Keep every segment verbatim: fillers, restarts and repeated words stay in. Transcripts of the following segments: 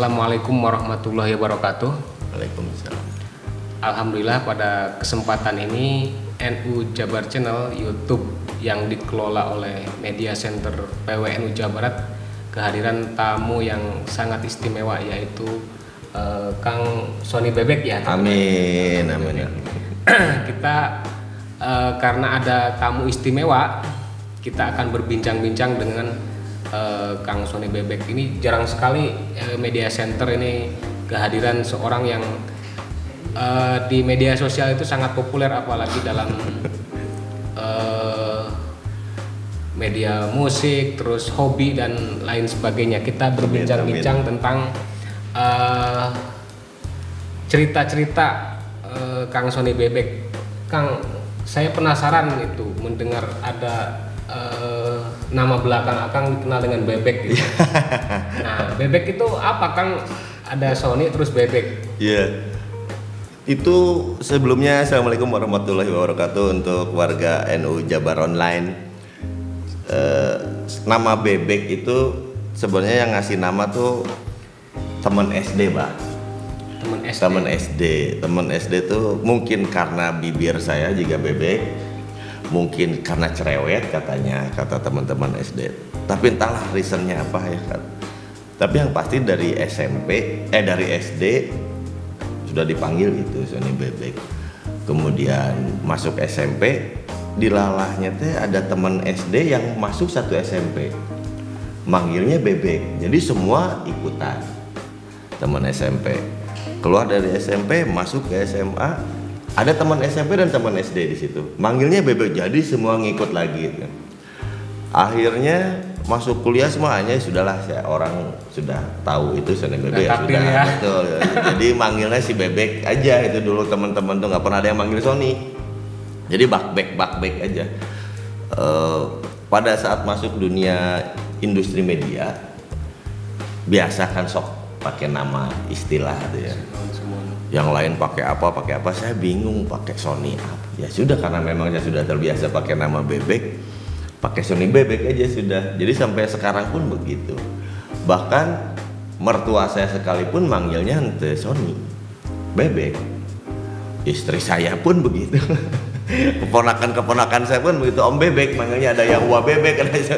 Assalamualaikum warahmatullahi wabarakatuh. Waalaikumsalam. Alhamdulillah pada kesempatan ini N U Jabar Channel YouTube yang dikelola oleh Media Center P W N U Jawa Barat kehadiran tamu yang sangat istimewa yaitu uh, Kang Sony Bebek ya. Amin, amin. Kita uh, karena ada tamu istimewa, kita akan berbincang-bincang dengan Uh, Kang Sony Bebek. Ini jarang sekali uh, Media Center ini kehadiran seorang yang uh, di media sosial itu sangat populer, apalagi dalam uh, media musik, terus hobi dan lain sebagainya. Kita berbincang-bincang tentang uh, cerita-cerita uh, Kang Sony Bebek. Kang, saya penasaran itu mendengar ada Uh, nama belakang Akang dikenal dengan Bebek gitu. Nah, Bebek itu apa, Kang? Ada Sony terus Bebek. Iya. Yeah. Itu sebelumnya Assalamualaikum warahmatullahi wabarakatuh untuk warga N U Jabar Online. Uh, nama Bebek itu sebenarnya yang ngasih nama tuh teman S D, Pak. Teman S D. Teman S D. Teman S D tuh mungkin karena bibir saya juga Bebek. Mungkin karena cerewet katanya, kata teman-teman S D. Tapi entahlah reasonnya apa ya kan. Tapi yang pasti dari S M P, eh dari S D sudah dipanggil itu Sony Bebek. Kemudian masuk S M P, dilalahnya teh ada teman S D yang masuk satu S M P, manggilnya Bebek. Jadi semua ikutan teman S M P. Keluar dari S M P, masuk ke S M A. Ada teman S M P dan teman S D di situ, manggilnya Bebek, jadi semua ngikut lagi. Gitu. Akhirnya masuk kuliah semuanya sudahlah, saya orang sudah tahu itu Sony Bebek ya, sudah ya. Betul. Jadi manggilnya si Bebek aja itu dulu, teman-teman tuh nggak pernah ada yang manggil Sony. Jadi bakbek bakbek aja. Uh, pada saat masuk dunia industri media, biasa kan sok pakai nama istilah gitu ya. Yang lain pakai apa, pakai apa, saya bingung pakai Sony apa. Ya sudah, karena memang saya sudah terbiasa pakai nama Bebek, pakai Sony Bebek aja sudah. Jadi sampai sekarang pun begitu. Bahkan mertua saya sekalipun manggilnya ente Sony Bebek. Istri saya pun begitu. Keponakan-keponakan saya pun begitu, Om Bebek, manggilnya ada yang Wah Bebek.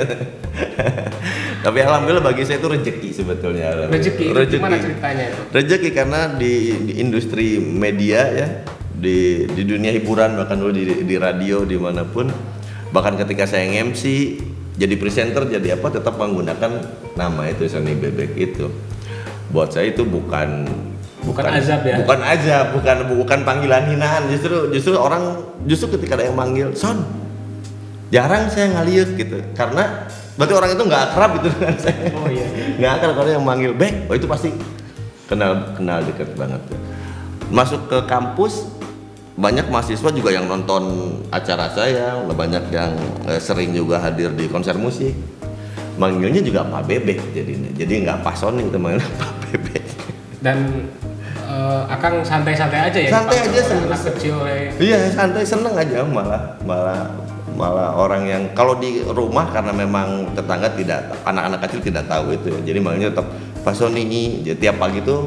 Tapi alhamdulillah bagi saya itu rezeki sebetulnya. Rezeki, rezeki. Gimana ceritanya itu? Rezeki karena di, di industri media ya, di, di dunia hiburan, bahkan dulu di, di radio dimanapun, bahkan ketika saya nge-M C jadi presenter jadi apa, tetap menggunakan nama itu Sony Bebek itu. Buat saya itu bukan bukan, bukan azab ya. Bukan azab, bukan bukan panggilan hinaan. Justru justru orang justru ketika ada yang manggil Son, jarang saya ngaliuk gitu. Karena berarti orang itu nggak akrab gitu dengan saya. Oh iya. Nggak akrab, kalau yang manggil Bek, oh itu pasti kenal kenal dekat banget. Masuk ke kampus, banyak mahasiswa juga yang nonton acara saya, banyak yang eh, sering juga hadir di konser musik. Manggilnya juga Pak Bebek jadinya. Jadi nggak Pak Sony, itu manggilnya Pak Bebek. Dan uh, Akang santai-santai aja ya? Santai aja, seneng. Anak kecil ya. Iya, santai, seneng aja malah malah. malah orang yang kalau di rumah karena memang tetangga tidak, anak-anak kecil tidak tahu itu ya, jadi manggilnya tetap Pak Sony. Jadi tiap pagi tuh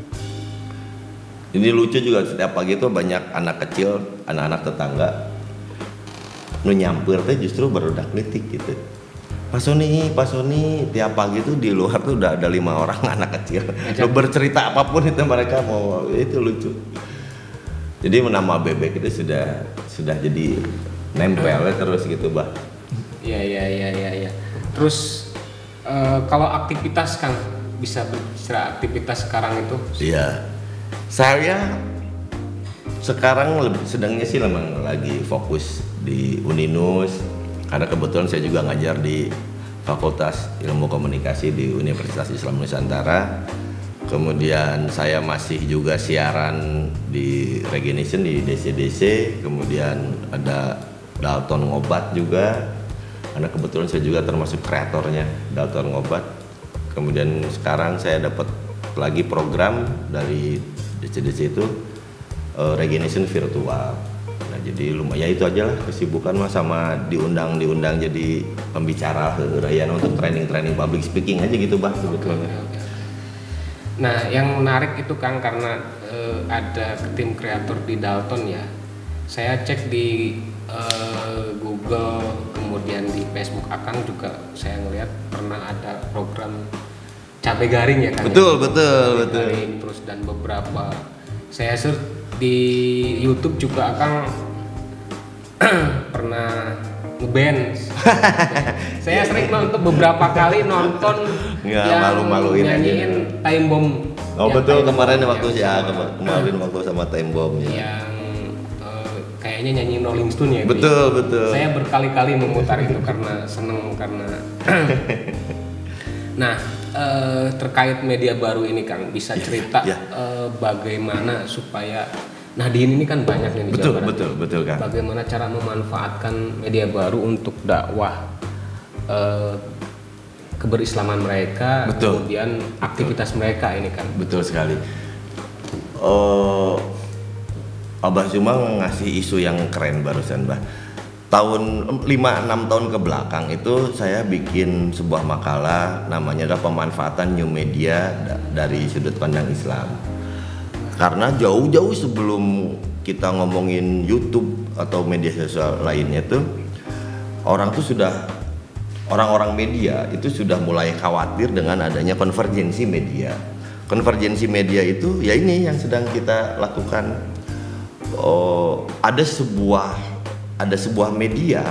ini lucu juga, setiap pagi tuh banyak anak kecil, anak-anak tetangga nu nyampir teh justru barudak kritik gitu, Pak Sony, Pak Sony. Tiap pagi tuh di luar tuh udah ada lima orang anak kecil lu bercerita apapun itu mereka mau, itu lucu. Jadi nama Bebek itu sudah sudah jadi nempelnya terus gitu, Bah. Iya iya iya iya ya. Terus uh, kalau aktivitas Kang, bisa berbicara aktivitas sekarang itu? Iya. Saya sekarang lebih sedangnya sih memang lagi fokus di Uninus, karena kebetulan saya juga ngajar di Fakultas Ilmu Komunikasi di Universitas Islam Nusantara. Kemudian saya masih juga siaran di Regenation di D C D C, kemudian ada Dalton Ngobat juga, karena kebetulan saya juga termasuk kreatornya Dalton Ngobat. Kemudian sekarang saya dapat lagi program dari D C D C itu uh, Regenation virtual. Nah jadi lumayan, ya itu aja lah kesibukan mas, sama diundang diundang jadi pembicara Rayana untuk training training public speaking aja gitu bah sebetulnya. Nah, yang menarik itu Kang karena uh, ada tim kreator di Dalton ya. Saya cek di uh, Google, kemudian di Facebook Akang juga saya ngelihat pernah ada program cabai garing ya Kang. Betul, ya? betul, cabai betul. Garing, terus dan beberapa saya search di YouTube juga Akang pernah ngeband. Saya sering nonton beberapa kali nonton Nggak, yang malu-maluin aja. nyanyiin Time Bomb. Oh Yang betul, Time kemarin Bomb waktu yang ya sama- kemarin waktu sama Time Bomb ya. yang eh, kayaknya nyanyiin Rolling Stone ya. itu Betul, ya. betul. Saya berkali-kali memutar itu karena seneng karena. Nah, eh, terkait media baru ini Kang, bisa cerita ya. eh, bagaimana supaya Nahdien ini kan banyak nih di Betul, Jawa Barat. betul, betul kan. Bagaimana cara memanfaatkan media baru untuk dakwah eh, keberislaman mereka, Betul. kemudian aktivitas mereka ini kan. Betul sekali. Oh, Abah Zuma ngasih isu yang keren barusan, Bah. Tahun lima enam tahun ke belakang itu saya bikin sebuah makalah namanya adalah pemanfaatan new media da- dari sudut pandang Islam. Karena jauh-jauh sebelum kita ngomongin YouTube atau media sosial lainnya tuh orang tuh sudah orang-orang media itu sudah mulai khawatir dengan adanya konvergensi media. Konvergensi media itu ya ini yang sedang kita lakukan. Oh, ada sebuah ada sebuah media,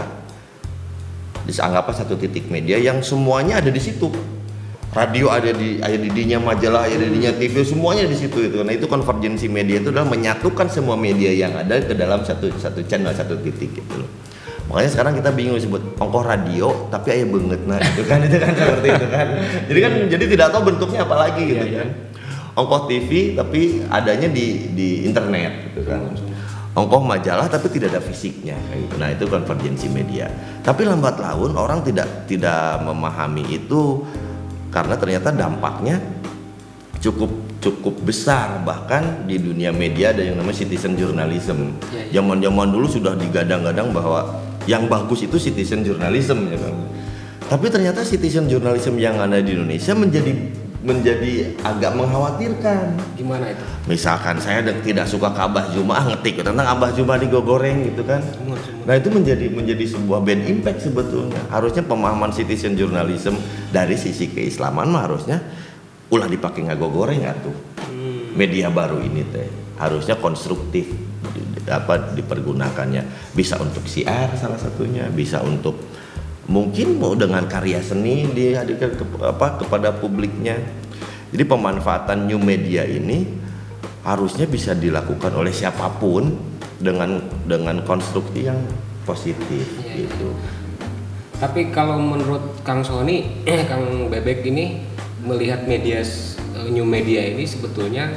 dianggap satu titik media yang semuanya ada di situ. Radio ada di ada di dinya, majalah ada di dinya, T V semuanya di situ itu. Nah itu konvergensi media itu adalah menyatukan semua media yang ada ke dalam satu satu channel, satu titik gitu loh. Makanya sekarang kita bingung disebut ongkoh radio tapi aya beungeut nah itu kan itu kan seperti itu kan. Jadi kan jadi tidak tahu bentuknya apa lagi gitu Iya, kan. Ongkoh T V tapi adanya di di internet gitu kan. Ongkoh majalah tapi tidak ada fisiknya kayak gitu. Nah itu konvergensi media. Tapi lambat laun orang tidak tidak memahami itu karena ternyata dampaknya cukup cukup besar. Bahkan di dunia media ada yang namanya citizen journalism. Ya, ya. Zaman-zaman dulu sudah digadang-gadang bahwa yang bagus itu citizen journalism ya kan. Tapi ternyata citizen journalism yang ada di Indonesia menjadi menjadi agak mengkhawatirkan. Gimana itu? Misalkan saya tidak suka ke Abah Zuma, ngetik tentang Abah Zuma digoreng gitu kan. Nah itu menjadi menjadi sebuah bad impact sebetulnya. Harusnya pemahaman citizen journalism dari sisi keislaman mah harusnya ulah dipakai ngagogoreng atuh. Hmm. Media baru ini teh harusnya konstruktif di, apa dipergunakannya. Bisa untuk siar salah satunya, bisa untuk mungkin mau dengan karya seni dihadirkan ke, apa kepada publiknya. Jadi pemanfaatan new media ini harusnya bisa dilakukan oleh siapapun dengan dengan konstruksi yang positif Ya, gitu. ya. Tapi kalau menurut Kang Sony, Kang Bebek ini melihat media new media ini sebetulnya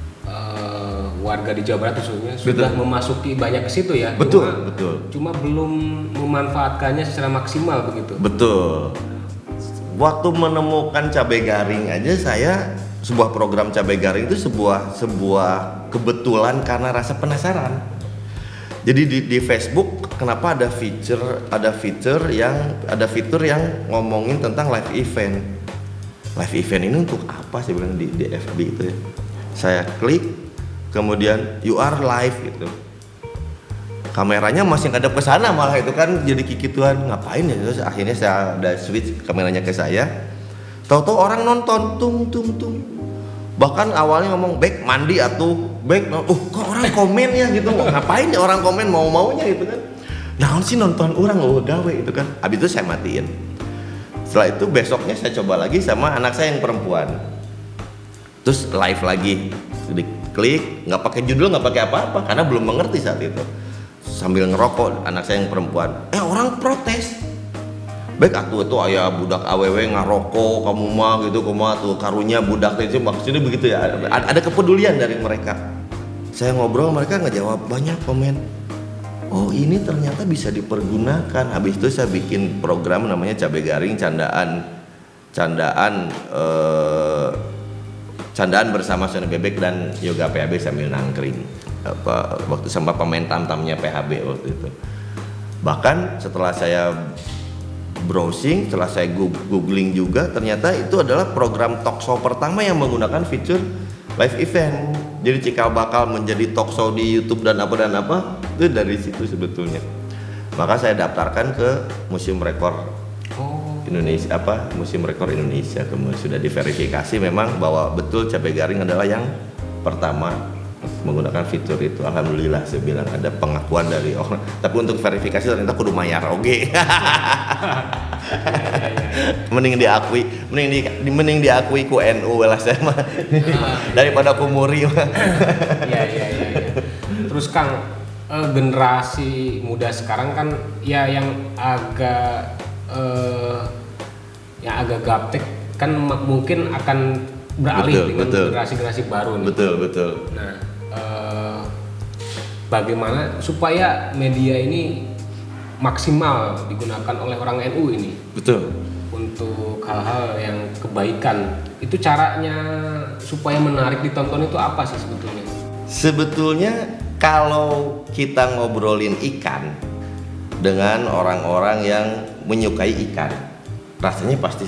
uh, warga di Jawa Barat khususnya sudah memasuki banyak ke situ ya. Betul, cuma, betul. Cuma belum memanfaatkannya secara maksimal begitu. Betul. Waktu menemukan cabai garing aja saya sebuah program cabai garing itu sebuah sebuah kebetulan karena rasa penasaran. Jadi di, di Facebook kenapa ada feature ada feature yang ada fitur yang ngomongin tentang live event. Live event ini untuk apa sih bilang di, di F B itu ya. Saya klik kemudian you are live gitu. Kameranya masih ngadep ke sana malah itu kan jadi kikituan ngapain ya, terus akhirnya saya ada switch kameranya ke saya. Tahu-tahu orang nonton tung tung tung. Bahkan awalnya ngomong back mandi atuh, back uh kok orang komen ya gitu. Ngapain ya orang komen mau-maunya gitu kan. Naon sih nonton orang oh gawe itu kan. Habis itu saya matiin. Setelah itu besoknya saya coba lagi sama anak saya yang perempuan. Terus live lagi. Diklik, nggak pakai judul, nggak pakai apa-apa karena belum mengerti saat itu. Sambil ngerokok anak saya yang perempuan, eh orang protes, baik atuh itu ayah budak awewe ngarokok kamu mah gitu kumaha tuh karunya budak itu maksudnya begitu ya, ada, ada kepedulian dari mereka. Saya ngobrol mereka ngejawab banyak komen, oh ini ternyata bisa dipergunakan. Habis itu saya bikin program namanya cabai garing candaan candaan eh, candaan bersama Sony Bebek dan Yoga P H B sambil nangkring. Apa waktu sama pemain tam-tamnya P H B waktu itu. Bahkan setelah saya browsing, setelah saya googling juga, ternyata itu adalah program talk show pertama yang menggunakan fitur live event. Jadi cikal bakal menjadi talk show di YouTube dan apa dan apa itu dari situ sebetulnya. Maka saya daftarkan ke Museum Rekor Indonesia, apa Museum Rekor Indonesia, kemudian sudah diverifikasi memang bahwa betul cabai garing adalah yang pertama menggunakan fitur itu. Alhamdulillah saya bilang ada pengakuan dari orang, tapi untuk verifikasi ternyata kudu mayar oge. Mending diakui, mending di, mending diakui ku N U lah saya mah daripada ku Muri mah. Iya iya iya. Terus Kang, eh, generasi muda sekarang kan ya yang agak eh, yang agak gaptek kan mungkin akan beralih betul, dengan generasi-generasi baru nih. Betul betul. Nah, eh, bagaimana supaya media ini maksimal digunakan oleh orang N U ini? Betul. Untuk hal-hal yang kebaikan, itu caranya supaya menarik ditonton itu apa sih sebetulnya? Sebetulnya kalau kita ngobrolin ikan dengan orang-orang yang menyukai ikan, rasanya pasti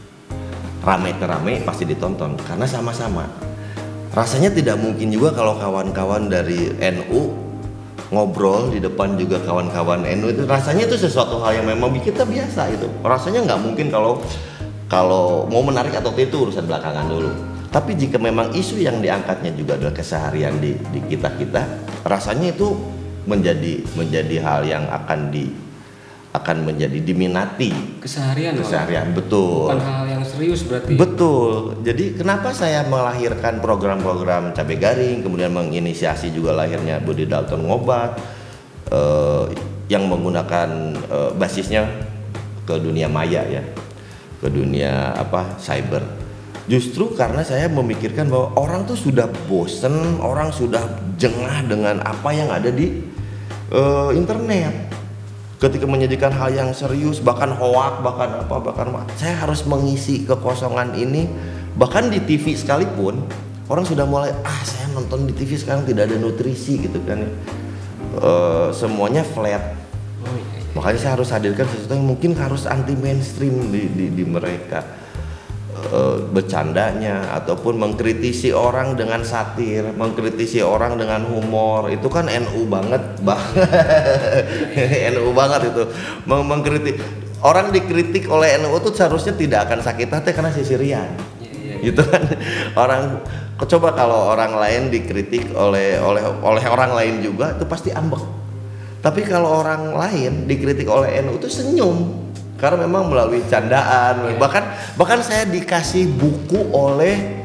rame-rame pasti ditonton karena sama-sama. Rasanya tidak mungkin juga kalau kawan-kawan dari N U ngobrol di depan juga kawan-kawan N U itu rasanya itu sesuatu hal yang memang kita biasa itu. Rasanya nggak mungkin kalau kalau mau menarik atau tidak itu urusan belakangan dulu. Tapi jika memang isu yang diangkatnya juga adalah keseharian di, di kita-kita, rasanya itu menjadi menjadi hal yang akan di akan menjadi diminati keseharian keseharian betul, bukan hal yang serius berarti. Betul. Jadi kenapa saya melahirkan program-program cabai garing, kemudian menginisiasi juga lahirnya Budi Dalton Ngobat eh, yang menggunakan eh, basisnya ke dunia maya ya, ke dunia apa cyber. Justru karena saya memikirkan bahwa orang tuh sudah bosen, orang sudah jengah dengan apa yang ada di eh, internet. Ketika menyajikan hal yang serius, bahkan hoak, bahkan apa, bahkan saya harus mengisi kekosongan ini. Bahkan di T V sekalipun, orang sudah mulai, ah saya nonton di T V sekarang tidak ada nutrisi gitu kan. E, semuanya flat. Makanya saya harus hadirkan sesuatu yang mungkin harus anti mainstream di, di, di mereka. E, bercandanya ataupun mengkritisi orang dengan satir, mengkritisi orang dengan humor, itu kan N U banget, bah. N U banget itu. Meng mengkritik orang dikritik oleh N U itu seharusnya tidak akan sakit hati karena sisirian. Gitu kan. Orang coba kalau orang lain dikritik oleh oleh oleh orang lain juga itu pasti ambek. Tapi kalau orang lain dikritik oleh N U itu senyum. Karena memang melalui candaan, yeah. bahkan bahkan saya dikasih buku oleh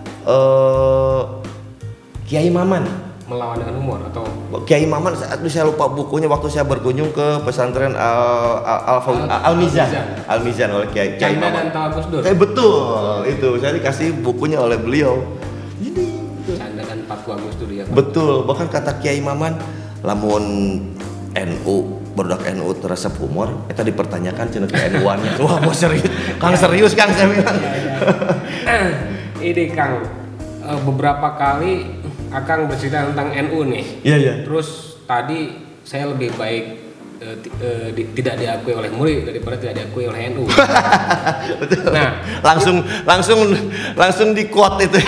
uh, Kiai Maman. Melawan dengan humor atau Kiai Maman, saya, saya lupa bukunya waktu saya berkunjung ke pesantren Al Al Al, Al, Al Mizan, Al Mizan oleh Kiai Kiai Maman. Eh, betul, itu saya dikasih bukunya oleh beliau. Ini Canda dan Fatwa Gus Dur ya. Betul, bahkan kata Kiai Maman, lamun N U berdak N U terasa humor, kita dipertanyakan cina ke N U-annya. Wah, mau serius, Kang serius Kang saya bilang. Ini Kang, beberapa kali Akang bercerita tentang N U nih. Iya iya. Terus tadi saya lebih baik uh, uh, di, tidak diakui oleh murid daripada tidak diakui oleh N U. Betul. Nah, langsung langsung langsung di quote itu.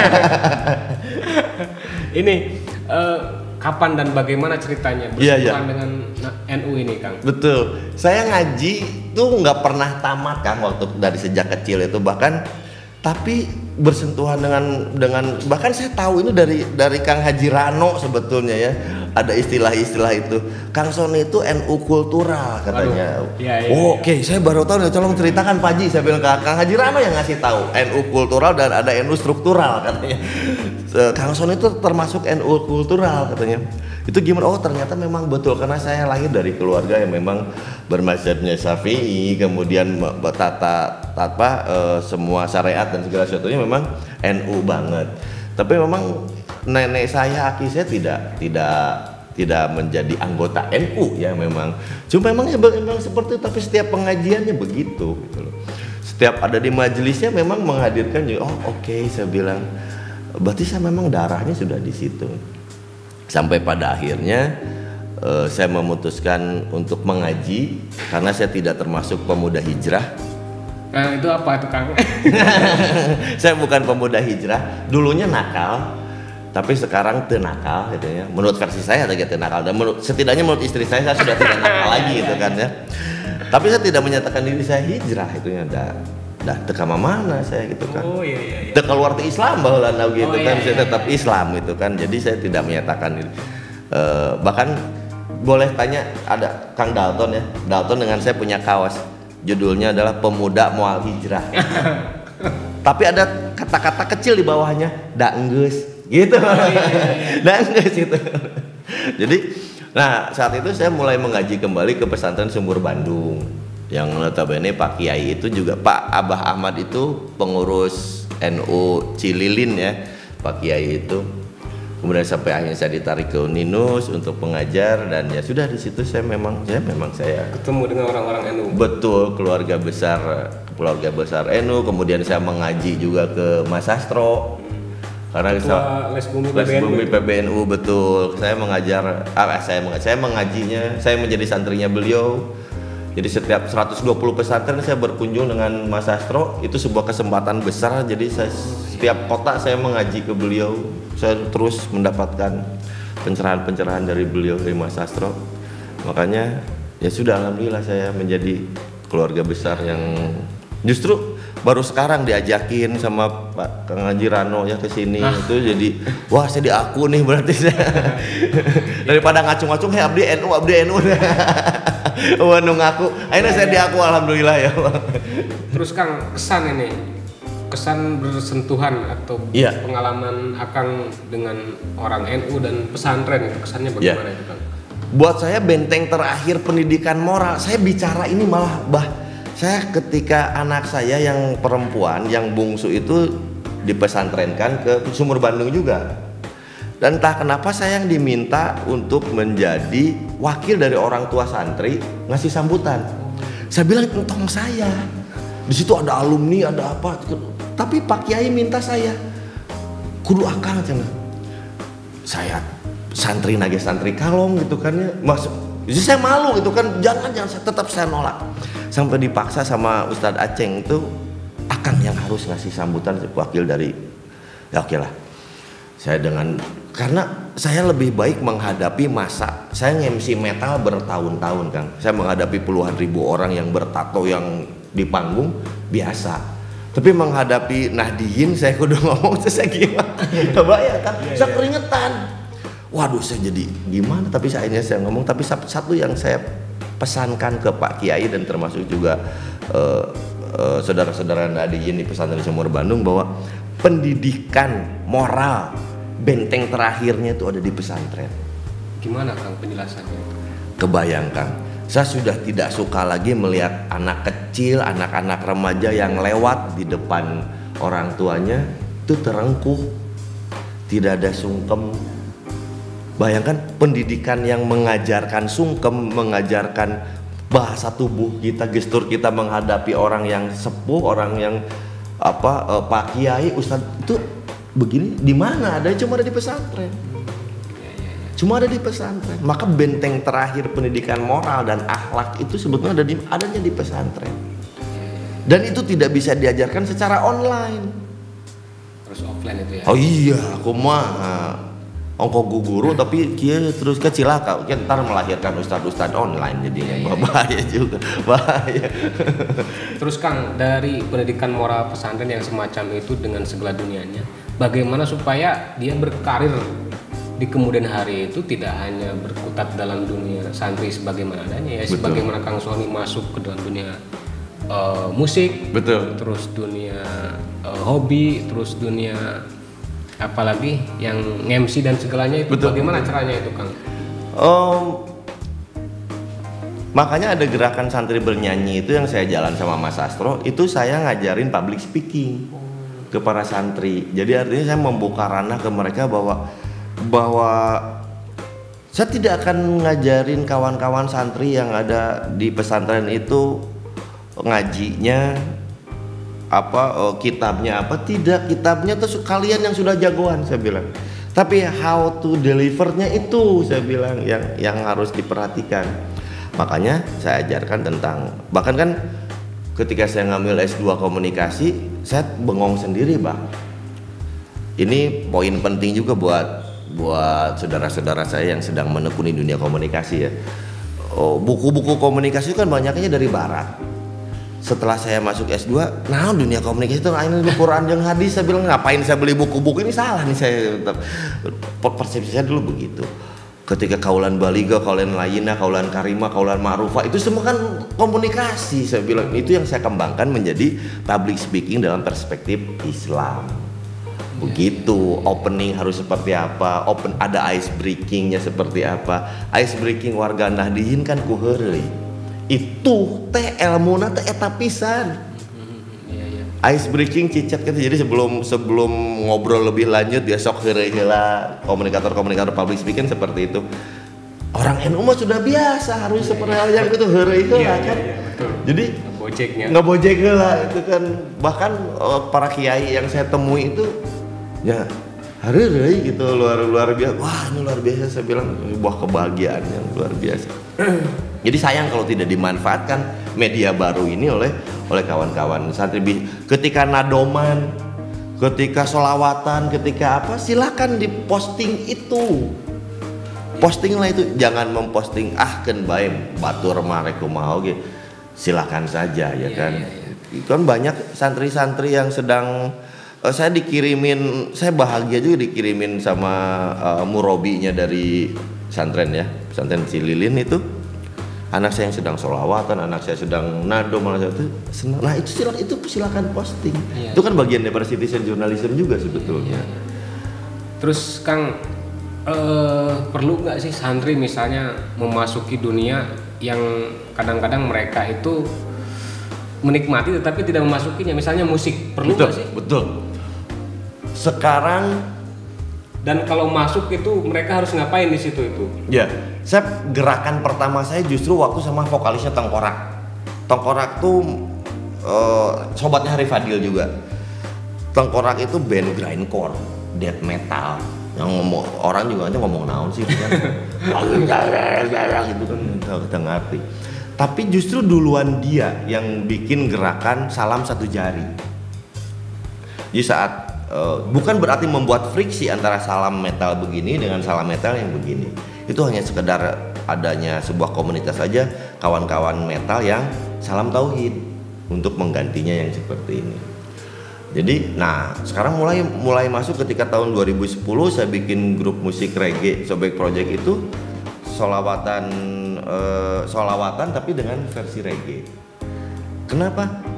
Ini uh, kapan dan bagaimana ceritanya bersentuhan yeah, yeah. dengan N U ini, Kang? Betul. Saya ngaji tuh nggak pernah tamat, Kang, waktu dari sejak kecil itu, bahkan tapi bersentuhan dengan dengan bahkan saya tahu ini dari dari Kang Haji Rano sebetulnya ya. Ada istilah-istilah itu. Kang Sony itu N U kultural katanya. Ya, ya, oh, ya. Oke, okay. Saya baru tahu. Tolong ceritakan Pak Haji. Saya bilang ke Kang Haji Rano yang ngasih tahu N U kultural dan ada N U struktural katanya. Kang Sony itu termasuk N U kultural katanya. Itu gimana? Oh, ternyata memang betul karena saya lahir dari keluarga yang memang bermazhabnya Syafi'i, kemudian tata apa e, semua syariat dan segala sesuatunya memang N U banget. Tapi memang nenek saya, aki saya tidak tidak tidak menjadi anggota N U ya memang. Cuma memang memang seperti itu, tapi setiap pengajiannya begitu gitu loh. Setiap ada di majelisnya memang menghadirkan juga. Oh, oke, okay, saya bilang berarti saya memang darahnya sudah di situ. Sampai pada akhirnya uh, saya memutuskan untuk mengaji karena saya tidak termasuk pemuda hijrah. Nah, itu apa itu Kang? Saya bukan pemuda hijrah, dulunya nakal, tapi sekarang tenakal gitu ya. Menurut versi saya lagi tenakal dan menurut, setidaknya menurut istri saya saya sudah tidak nakal lagi gitu kan ya. Tapi saya tidak menyatakan diri saya hijrah, itu ya dah dah teka mana saya gitu kan. Oh iya iya. iya. Teka keluar ke Islam bahwa gitu oh, kan, iya, saya iya, tetap iya. Islam itu kan. Jadi saya tidak menyatakan diri. Uh, bahkan boleh tanya ada Kang Dalton ya. Dalton dengan saya punya kaos. Judulnya adalah Pemuda Moal Hijrah. Tapi ada kata-kata kecil di bawahnya, da enggeus gitu. Oh, iya, iya, iya. Da enggeus gitu. Jadi, nah saat itu saya mulai mengaji kembali ke pesantren Sumur Bandung. Yang notabene Pak Kiai itu juga Pak Abah Ahmad itu pengurus N U Cililin ya, Pak Kiai itu. Kemudian sampai akhirnya saya ditarik ke Uninus untuk pengajar dan ya sudah di situ saya memang saya memang saya ketemu dengan orang-orang N U. Betul, keluarga besar keluarga besar N U. Kemudian saya mengaji juga ke Mas Sastro. Karena Ketua Les Bumi Les Bumi P B N U betul. Saya mengajar ah, saya mengajar, saya mengajinya, saya menjadi santrinya beliau. Jadi setiap seratus dua puluh pesantren saya berkunjung dengan Mas Sastro, itu sebuah kesempatan besar. Jadi saya setiap kota saya mengaji ke beliau. Saya terus mendapatkan pencerahan-pencerahan dari beliau, dari Mas Sastro. Makanya ya sudah alhamdulillah saya menjadi keluarga besar yang justru baru sekarang diajakin sama Pak Kang Haji Rano ya ke sini. Ah. Itu jadi wah saya diaku nih berarti saya. Daripada ngacung-ngacung hey abdi N U abdi N U. Wah nu ngaku. Akhirnya ya, saya ya. diaku alhamdulillah ya Allah. Terus Kang, kesan ini kesan bersentuhan atau ya. pengalaman Akang dengan orang N U dan pesantren itu kesannya bagaimana ya. itu Kang? Buat saya benteng terakhir pendidikan moral. Saya bicara ini malah bah saya ketika anak saya yang perempuan yang bungsu itu dipesantrenkan ke Sumur Bandung juga. Dan entah kenapa saya yang diminta untuk menjadi wakil dari orang tua santri ngasih sambutan. Saya bilang entong saya. Di situ ada alumni, ada apa. Tapi Pak Kiai minta saya kudu akang cenah. Saya santri nage santri kalong gitu kan ya. Masuk. Jadi saya malu gitu kan. Jangan jangan tetap saya nolak. Sampai dipaksa sama Ustadz Aceng itu akang yang harus ngasih sambutan wakil dari ya oke lah. Saya dengan karena saya lebih baik menghadapi masa saya nge-M C metal bertahun-tahun Kang. Saya menghadapi puluhan ribu orang yang bertato yang di panggung biasa. Tapi menghadapi Nahdien saya kudu ngomong saya gimana? Kebayang kan? Saya keringetan. Waduh saya jadi gimana? Tapi akhirnya saya ngomong. Tapi satu yang saya pesankan ke Pak Kiai dan termasuk juga uh, uh, saudara-saudara Nahdien di pesantren Sumur Bandung bahwa pendidikan moral benteng terakhirnya itu ada di pesantren. Gimana Kang penjelasannya? Kebayangkan, saya sudah tidak suka lagi melihat anak kecil, anak-anak remaja yang lewat di depan orang tuanya itu terengkuh, tidak ada sungkem. Bayangkan pendidikan yang mengajarkan sungkem, mengajarkan bahasa tubuh kita, gestur kita menghadapi orang yang sepuh, orang yang apa uh, Pak Kiai, Ustadz itu begini di mana ada? Cuma ada di pesantren. Cuma ada di pesantren. Maka benteng terakhir pendidikan moral dan akhlak itu sebetulnya ada di adanya di pesantren. Dan itu tidak bisa diajarkan secara online. Harus offline itu ya. Oh iya, aku mah ongko guru tapi kia terus ke cilaka, kita ntar melahirkan ustad-ustad online jadinya. Ya, ya, bahaya ya. juga, bahaya. Terus Kang, dari pendidikan moral pesantren yang semacam itu dengan segala dunianya, bagaimana supaya dia berkarir di kemudian hari itu tidak hanya berkutat dalam dunia santri sebagaimana adanya ya, Betul. sebagaimana Kang Sony masuk ke dalam dunia uh, musik, Betul. terus dunia uh, hobi, terus dunia apalagi yang M C dan segalanya itu. Betul. Bagaimana caranya itu Kang? Um, makanya ada gerakan santri bernyanyi itu yang saya jalan sama Mas Sastro, itu saya ngajarin public speaking ke para santri. Jadi artinya saya membuka ranah ke mereka bahwa bahwa saya tidak akan ngajarin kawan-kawan santri yang ada di pesantren itu ngajinya apa, oh, kitabnya apa, tidak, kitabnya tuh kalian yang sudah jagoan, saya bilang. Tapi how to delivernya itu saya bilang yang yang harus diperhatikan. Makanya saya ajarkan tentang, bahkan kan ketika saya ngambil S dua komunikasi, saya bengong sendiri, Bang. Ini poin penting juga buat buat saudara-saudara saya yang sedang menekuni dunia komunikasi ya. Oh, buku-buku komunikasi kan banyaknya dari barat. Setelah saya masuk S dua, nah dunia komunikasi itu lain dari Quran dan hadis. Saya bilang ngapain saya beli buku-buku ini, salah nih saya. Persepsi saya dulu begitu. Ketika kaulan baliga, kaulan layina, kaulan karima, kaulan ma'rufah, itu semua kan komunikasi. Saya bilang itu yang saya kembangkan menjadi public speaking dalam perspektif Islam. Begitu, opening harus seperti apa, open ada ice breakingnya seperti apa. Ice breaking warga Nahdiyin kan kuheureuy. Itu teh ilmuna teh eta pisan. Ice breaking cicet gitu. Jadi sebelum sebelum ngobrol lebih lanjut besok heureuy heula komunikator-komunikator public speaking seperti itu. Orang N U mah sudah biasa harus seperti hal yang gitu heureuy heula kan. Jadi ngobojeknya. Ngobojek heula itu kan, bahkan uh, para kiai yang saya temui itu ya heureuy gitu, luar luar biasa. Wah, ini luar biasa, saya bilang sebuah kebahagiaan yang luar biasa. Jadi sayang kalau tidak dimanfaatkan media baru ini oleh oleh kawan-kawan santri. Ketika nadoman, ketika solawatan, ketika apa, silakan diposting itu. Postinglah itu, jangan memposting ah ken bae batur mare kumaha oge. Silakan saja ya kan. Ya, ya, ya. Kan banyak santri-santri yang sedang uh, saya dikirimin, saya bahagia juga dikirimin sama uh, murabinya dari pesantren ya, pesantren Cililin itu. Anak saya yang sedang sholawatan, anak saya sedang nado, malah itu senang. Nah itu silakan, itu silakan posting. Iya, itu kan bagian dari citizen journalism juga sebetulnya. Iya, iya. Terus Kang, eh, perlu nggak sih santri misalnya memasuki dunia yang kadang-kadang mereka itu menikmati tetapi tidak memasukinya, misalnya musik, perlu nggak sih? Betul. Sekarang dan kalau masuk itu mereka harus ngapain di situ itu? Ya, saya gerakan pertama saya justru waktu sama vokalisnya Tengkorak. Tengkorak tuh uh, sobatnya Hari Fadil juga. Tengkorak itu band grindcore, death metal. Yang ngomong orang juga aja ngomong naon sih kan. gitu kan kita ngerti. Tapi justru duluan dia yang bikin gerakan salam satu jari. Di saat Uh, bukan berarti membuat friksi antara salam metal begini dengan salam metal yang begini. Itu hanya sekedar adanya sebuah komunitas saja, kawan-kawan metal yang salam tauhid untuk menggantinya yang seperti ini. Jadi, nah sekarang mulai mulai masuk ketika tahun dua ribu sepuluh saya bikin grup musik reggae Sobek Project itu solawatan uh, solawatan tapi dengan versi reggae. Kenapa?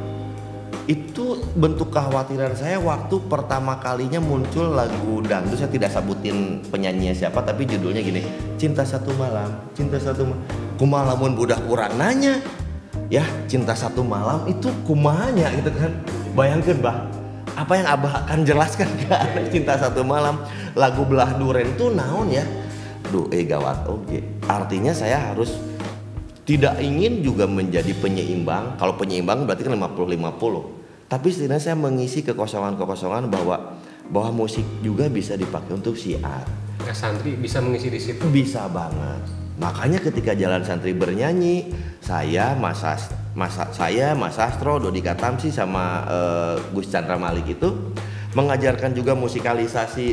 Itu bentuk kekhawatiran saya waktu pertama kalinya muncul lagu dangdut. Saya tidak sebutin penyanyinya siapa, tapi judulnya gini, Cinta Satu Malam, Cinta Satu Malam. Kumaha lamun budak kurang nanya, ya Cinta Satu Malam itu kumanya gitu kan. Bayangkan bah, apa yang abah akan jelaskan ke anak Cinta Satu Malam. Lagu Belah Duren itu naon ya. Duh, eh gawat, oke. Okay. Artinya saya harus tidak ingin juga menjadi penyeimbang. Kalau penyeimbang berarti kan lima puluh lima puluh. Tapi setidaknya saya mengisi kekosongan-kekosongan bahwa bahwa musik juga bisa dipakai untuk syiar. Nah, santri bisa mengisi di situ. Bisa banget. Makanya ketika Jalan Santri bernyanyi, saya Mas As, Mas saya Mas Astro, Dodi Katamsi sama uh, Gus Chandra Malik itu mengajarkan juga musikalisasi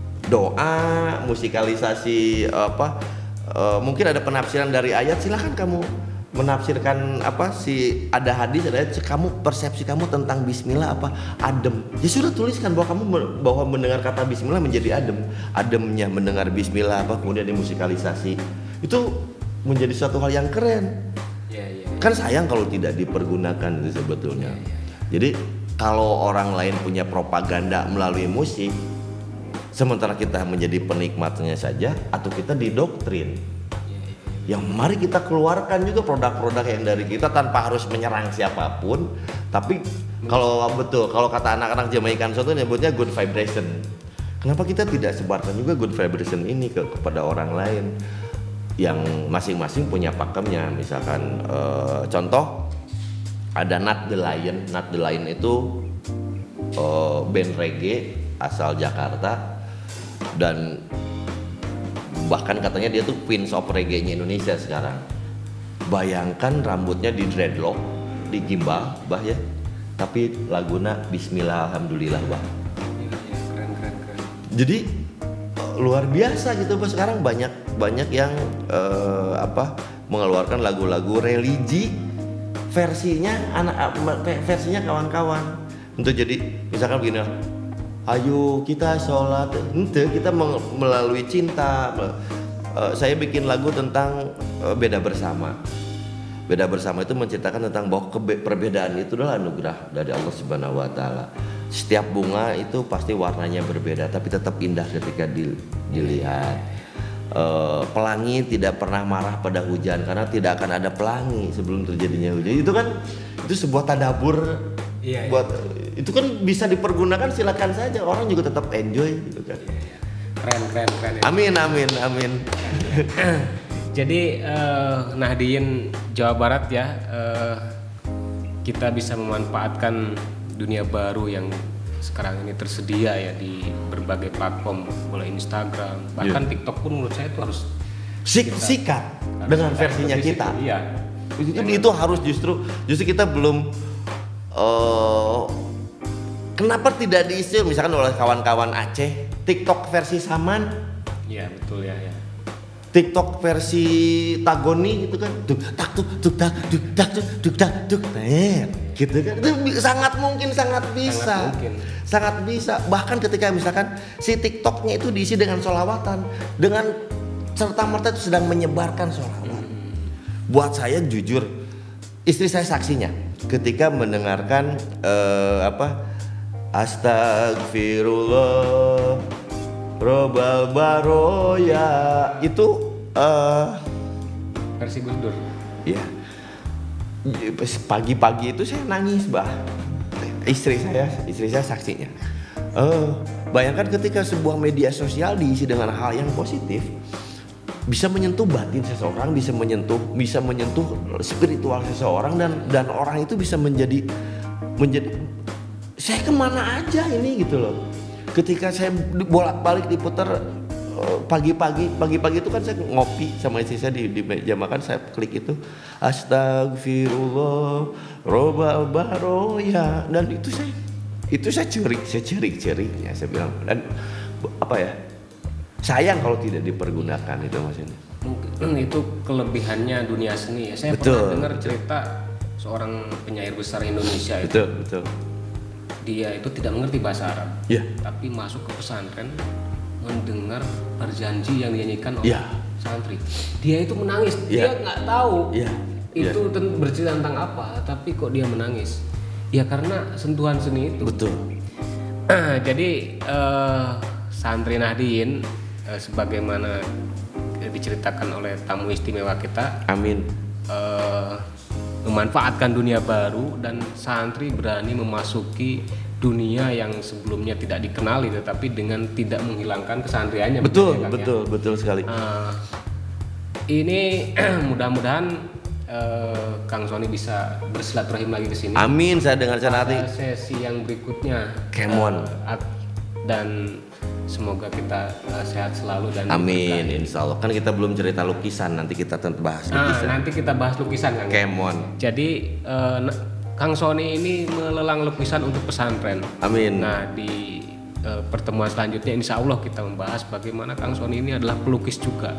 doa, musikalisasi apa? Uh, mungkin ada penafsiran dari ayat, silahkan kamu menafsirkan apa si ada hadis ada kamu persepsi kamu tentang bismillah apa adem, ya sudah tuliskan bahwa kamu bahwa mendengar kata bismillah menjadi adem, ademnya mendengar bismillah apa kemudian dimusikalisasi itu menjadi suatu hal yang keren ya, ya, ya. Kan sayang kalau tidak dipergunakan itu sebetulnya ya, ya, ya. Jadi kalau orang lain punya propaganda melalui musik sementara kita menjadi penikmatnya saja atau kita didoktrin. Yang mari kita keluarkan juga produk-produk yang dari kita tanpa harus menyerang siapapun. Tapi kalau betul, kalau kata anak-anak Jamaican itu nyebutnya good vibration. Kenapa kita tidak sebarkan juga good vibration ini ke, kepada orang lain yang masing-masing punya pakemnya. Misalkan eh, contoh ada Not the Lion. Not the Lion itu eh, band reggae asal Jakarta. dan bahkan katanya dia tuh Queens of Reggae-nya Indonesia sekarang. Bayangkan rambutnya di dreadlock, di gimbal, bah ya. Tapi laguna Bismillah Alhamdulillah, bah. Keren, keren, keren. Jadi luar biasa gitu, bah. Sekarang banyak banyak yang uh, apa mengeluarkan lagu-lagu religi versinya anak versinya kawan-kawan. Untuk jadi misalkan begini, ayo kita sholat, ente kita melalui cinta. Uh, saya bikin lagu tentang uh, beda bersama. Beda bersama itu menceritakan tentang bahwa kebe- perbedaan itu adalah anugerah dari Allah Subhanahu Wa Taala. Setiap bunga itu pasti warnanya berbeda, tapi tetap indah ketika di, dilihat. Uh, pelangi tidak pernah marah pada hujan karena tidak akan ada pelangi sebelum terjadinya hujan. Itu kan itu sebuah tadabbur. Iya, buat iya. Itu kan bisa dipergunakan, silakan saja, orang juga tetap enjoy gitu kan. Keren, keren, keren. Ya. Amin, amin, amin. Jadi uh, Nahdien Jawa Barat ya, uh, kita bisa memanfaatkan dunia baru yang sekarang ini tersedia ya di berbagai platform, mulai Instagram, bahkan yeah. TikTok pun menurut saya itu harus Sik, kita, sikat harus dengan versinya kita. Iya. Itu, itu, itu harus justru justru kita belum uh, kenapa tidak diisi misalkan oleh kawan-kawan Aceh TikTok versi Saman? Iya betul ya. ya. TikTok versi Tagoni gitu kan, duk tak duk duk tak duk tak duk duk tak duk ter, gitu kan, itu sangat mungkin sangat bisa, sangat, mungkin. sangat bisa. Bahkan ketika misalkan si TikToknya itu diisi dengan sholawatan, dengan serta merta itu sedang menyebarkan sholawat. Hmm. Buat saya jujur, istri saya saksinya, ketika mendengarkan uh, apa, Astagfirullah Robal Baroya itu uh, versi Gus Dur. Ya. Pagi-pagi itu saya nangis, bah. Istri saya, istri saya saksinya. Uh, bayangkan ketika sebuah media sosial diisi dengan hal yang positif, bisa menyentuh batin seseorang, bisa menyentuh, bisa menyentuh spiritual seseorang dan dan orang itu bisa menjadi menjadi saya kemana aja ini gitu loh. Ketika saya bolak-balik diputar uh, pagi-pagi, pagi-pagi itu kan saya ngopi sama istri saya di, di meja makan, saya klik itu Astagfirullah Robal Baroya, dan itu saya itu saya cerik, saya cerik-ceriknya saya bilang, dan apa ya, sayang kalau tidak dipergunakan itu maksudnya. Mungkin itu kelebihannya dunia seni ya. Saya betul, pernah dengar betul. cerita seorang penyair besar Indonesia itu. Betul, betul. Dia itu tidak mengerti bahasa Arab, yeah. tapi masuk ke pesantren mendengar berjanji yang dinyanyikan oleh yeah. santri. Dia itu menangis, yeah. dia nggak tahu yeah. itu yeah. ten- bercerita tentang apa, tapi kok dia menangis? Ya karena sentuhan seni itu. Betul. Jadi uh, santri Nahdien uh, sebagaimana diceritakan oleh tamu istimewa kita. Amin. Uh, memanfaatkan dunia baru dan santri berani memasuki dunia yang sebelumnya tidak dikenali tetapi dengan tidak menghilangkan kesantriannya. Betul, ya, betul, ya? betul sekali. Uh, ini mudah-mudahan uh, Kang Sony bisa bersilaturahim lagi ke sini. Amin, saya dengar senang hati. Sesi yang berikutnya. Kemon. Uh, dan semoga kita uh, sehat selalu dan amin, insya Allah. Kan kita belum cerita lukisan, nanti kita tentu bahas lukisan. Nah, nanti kita bahas lukisan kan. Kemon. Jadi uh, Kang Sony ini melelang lukisan untuk pesantren. Amin. Nah di uh, pertemuan selanjutnya insya Allah kita membahas bagaimana Kang Sony ini adalah pelukis juga.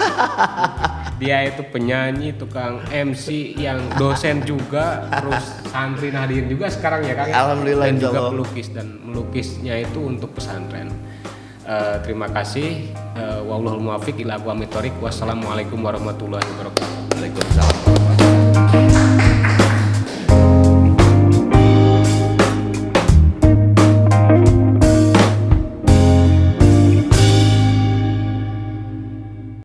Dia itu penyanyi, tukang M C, yang dosen juga, terus santri Nahdien juga sekarang ya Kang. Alhamdulillah, dan juga Allah. pelukis, dan melukisnya itu untuk pesantren. Uh, terima kasih. Uh, Wallahul muwaffiq ila aqwamit thoriq. Wassalamualaikum warahmatullahi wabarakatuh. Waalaikumsalam.